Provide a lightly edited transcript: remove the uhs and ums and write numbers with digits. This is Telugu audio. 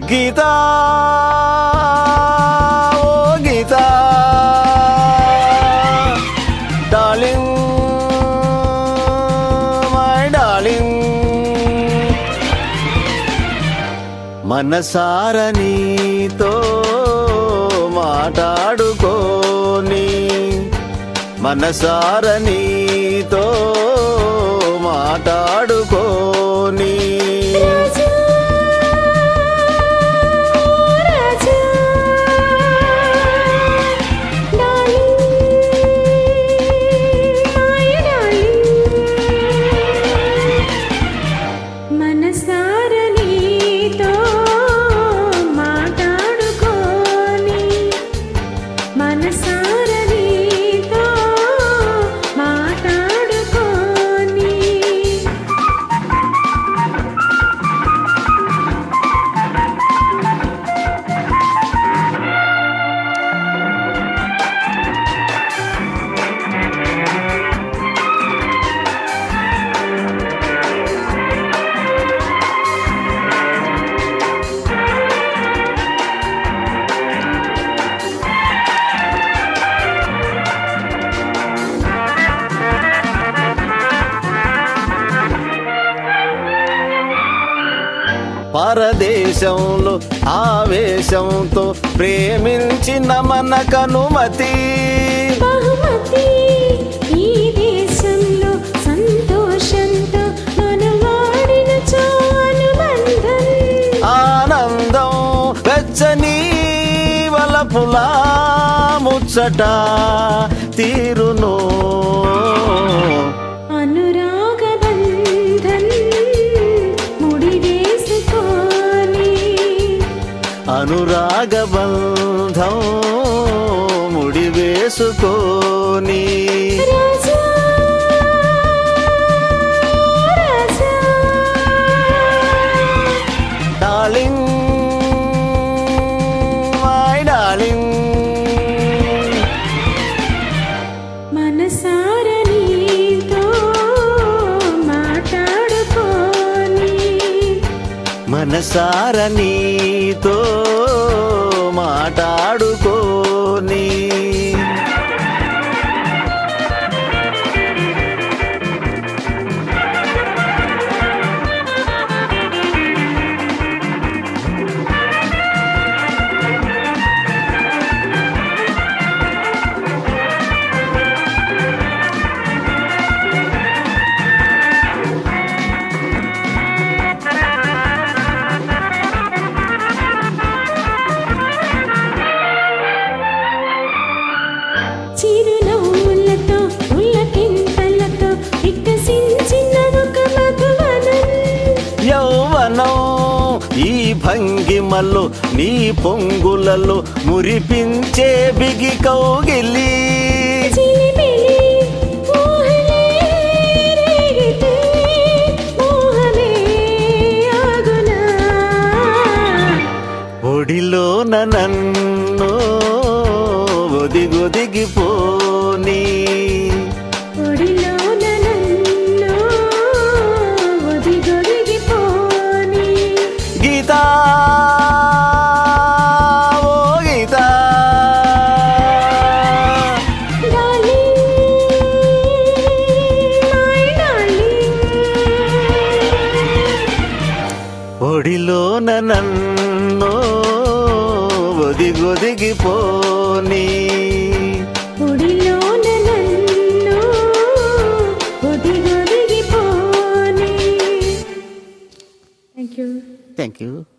గీతా ఓ గీతా డార్లింగ్ మై డార్లింగ్ మనసార నీతో మాట్లాడుకోని మనసార నీతో మాట్లాడుకోని పరదేశంలో ఆవేశంతో ప్రేమించిన మనకనుమతి ఈ దేశంలో సంతోషంతో మనవాడిన అనుబంధం ఆనందం వెచ్చని వలపులా ముచ్చట తీరును అనురాగబంధం ముడివేసుకొని డార్లింగ్ మై డార్లింగ్ మనసార నీతో మాట్లాడుకోని మనసార నీతో మాట్లాడుకోని చిరునవ్వులతో ఉల్లకింతలతో వికసించిన ఒక మధువనం యౌవనం ఈ భంగిమలో నీ పొంగులలో మురిపించే బిగి కౌగిలి ఒడిలోన నన్ను ఒదిగొదిగిపోని గీతా ఓ గీతా ఒడిలోన నన్ను ఒదిగొదిగిపోని Thank you. Thank you.